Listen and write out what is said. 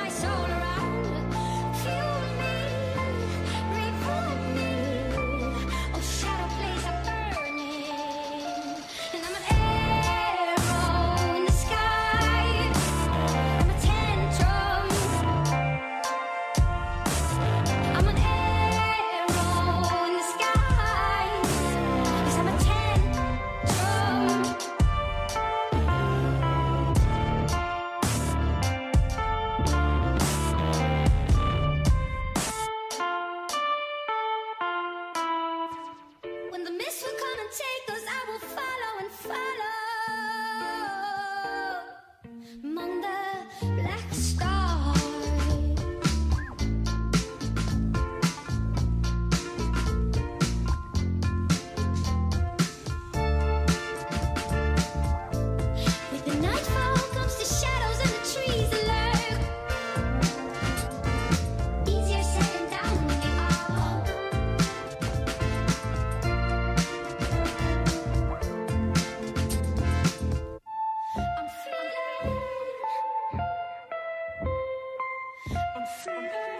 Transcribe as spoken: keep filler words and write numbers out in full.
ice all around. Fuel me, revive me. Oh, shadow plays are burning, and I'm an arrow in the sky. I'm a tantrum. I'm an arrow in the sky. 'Cause I'm a tantrum. When the mist will come and take us, I will follow and follow among the black stars. With the nightfall comes the shadows and the trees alert. Easier said than done when they all. I'm free. I'm free.